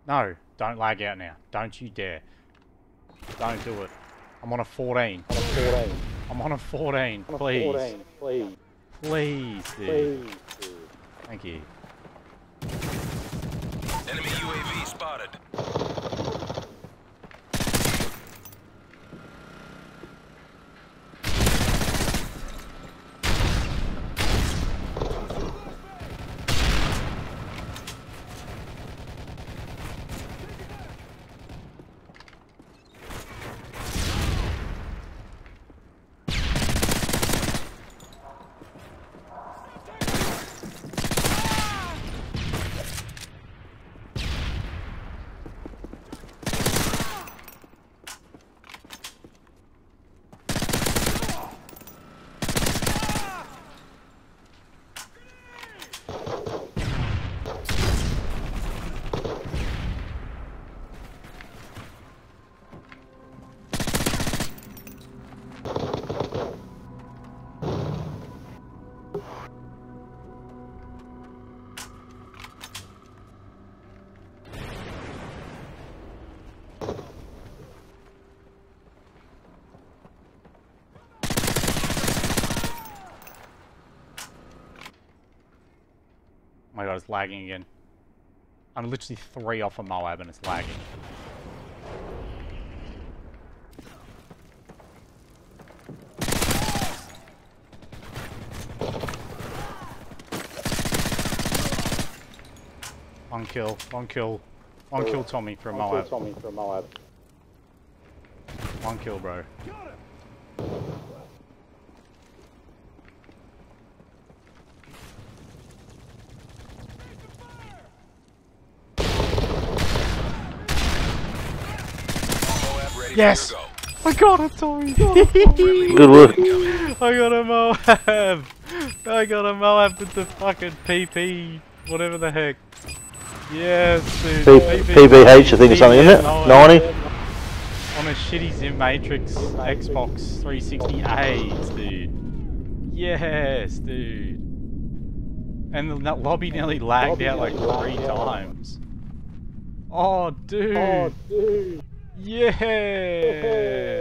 No, don't lag out now. Don't you dare. Don't do it. I'm on a 14. I'm on a 14. Please. Please, dude. Thank you. Enemy UAV spotted. Oh my god, it's lagging again. I'm literally 3 off a Moab and it's lagging. One kill Tommy for a Moab. One kill, bro. Yes! I got it, Tommy! Good work. I got a Moab! I got a Moab with the fucking PP, whatever the heck. Yes, dude. PBH, I think, or something, isn't it? 90? On a shitty Zim Matrix Xbox 360A, dude. Yes, dude. And that lobby nearly lagged out like 3 times. Oh, dude. Yeah!